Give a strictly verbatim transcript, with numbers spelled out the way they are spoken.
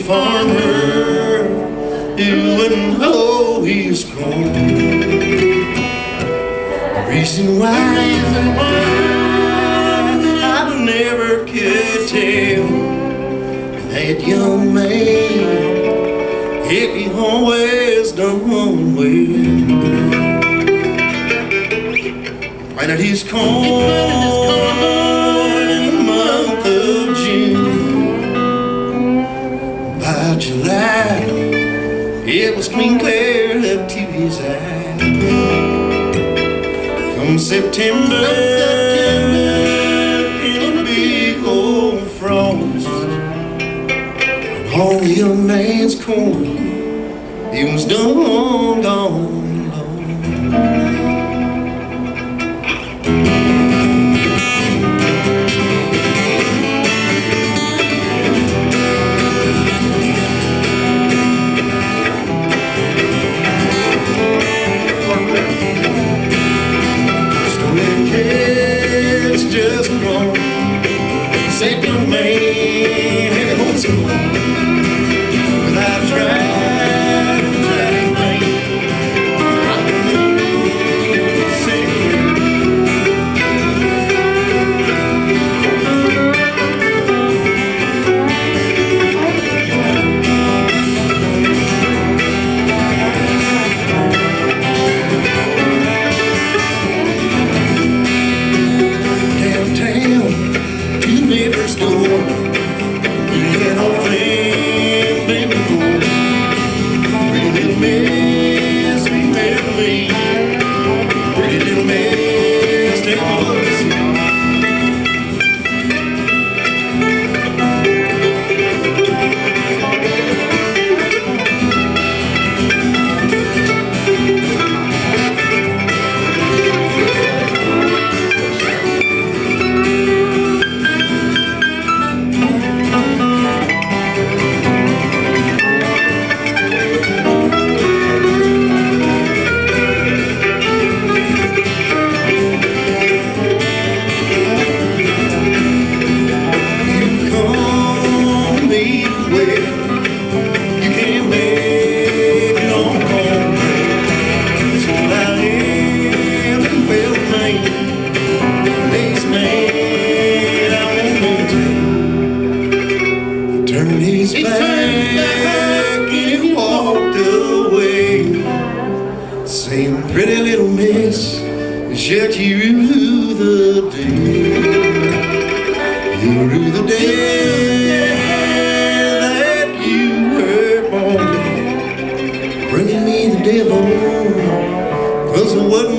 farmer who wouldn't hoe his corn. The reason why I never could tell that young man, if he always done well. Planted his corn in the month of June. By July, it was clean clear up to his eyes. Come September, in a big old frost, all the young man's corn, it was done, gone. Just wrong. Said young man, and it won't so long. But I've tried and tried in vain. Turned his back and he walked away, saying, pretty little miss, shut you rue the day, you rue the day that you were born, bringing me the devil, 'cause I wasn't